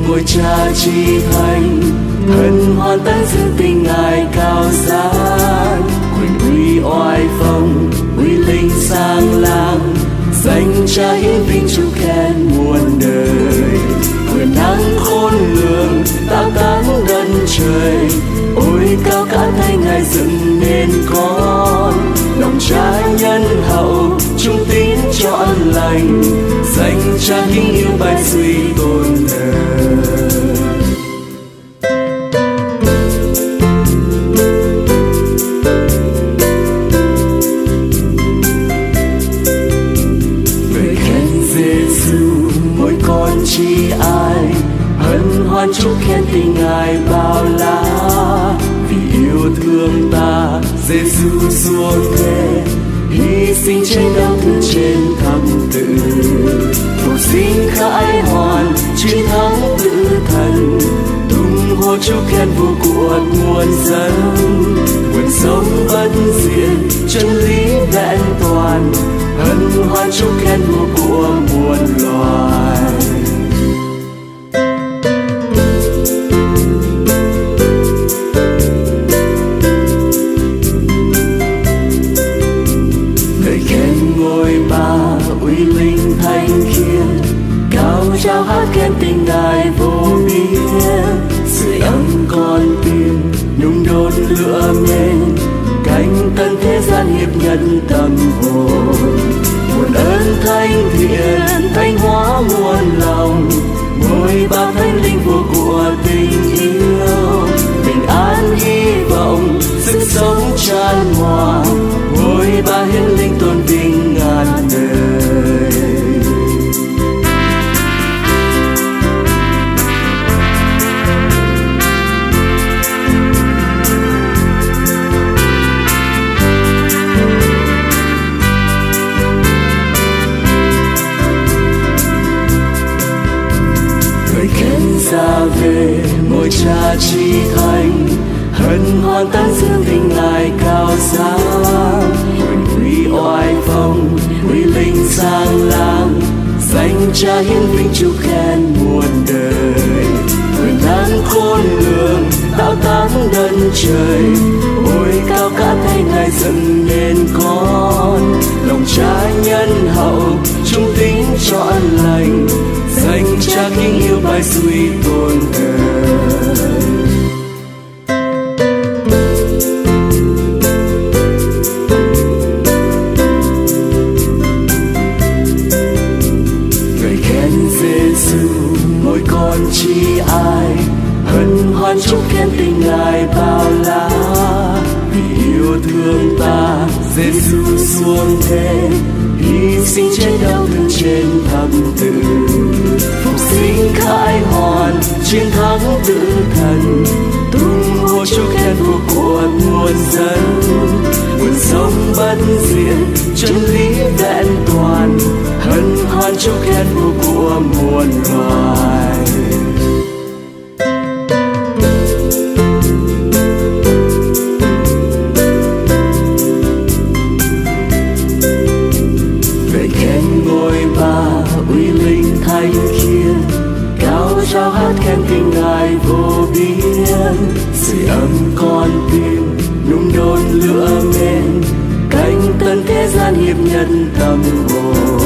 môi cha chi thành, hân hoan tán dương tình ngài cao giá. Quyền uy oai phong, uy linh sang lang, danh cha hiển vinh chu khen muôn đời. Quyền năng khôn lường tạo tán đất trời, ôi cao cả thay ngài dựng nên con. Lòng cha nhân hậu trung tín trọn lành, danh cha kính yêu bài suy tôn thờ. Chi ai hân hoan chúc khen tình ngài bao la, vì yêu thương ta Giêsu xuống thế, hy sinh trên đau thương trên thập tự, phục sinh khải hoàn chiến thắng tử thần. Tung hô chúc khen vua của muôn dân, nguyện sống bất diệt chân lý vẹn toàn, hân hoan chúc khen vua của muôn loài. Trao hát khen tình ngài vô biên, sưởi ấm con tim nhung đốt lửa men, cánh tân thế gian hiệp nhân tâm hồn. Muôn ơn thánh thiện thanh hóa muôn lòng, ngôi ba thánh linh vua của tình yêu. Bình an hy vọng sức sống tràn hòa, ngôi ba hiển linh tôn vinh ngàn đời. Ra về ngôi cha chi thành, hân hoan tán dương tình ngài cao giá. Quyền uy oai phong, uy linh sang lang, danh cha hiển vinh chu khen muôn đời. Quyền năng khôn lường tạo tán đất trời, ôi cao cả thay ngài dựng nên con. Lòng cha nhân hậu trung tín trọn lành, danh cha kính yêu bài suy tôn thờ. Ngợi khen Giêsu mỗi con chi ai, hân hoan chúc khen tình ngài bao la. Vì yêu thương ta Giêsu xuống thế, hy sinh trên đau thương trên thập tự, phục sinh khải hoàn chiến thắng tử thần. Tung hô chúc khen vua của muôn dân, nguồn sống bất diệt chân lý vẹn toàn, hân hoan chúc khen vua của muôn loài. Thánh khiết cao trao hát khen tình ngài vô biên, sưởi ấm con tim nhung đốt lửa men, cánh tân thế gian hiệp nhân tâm hồn.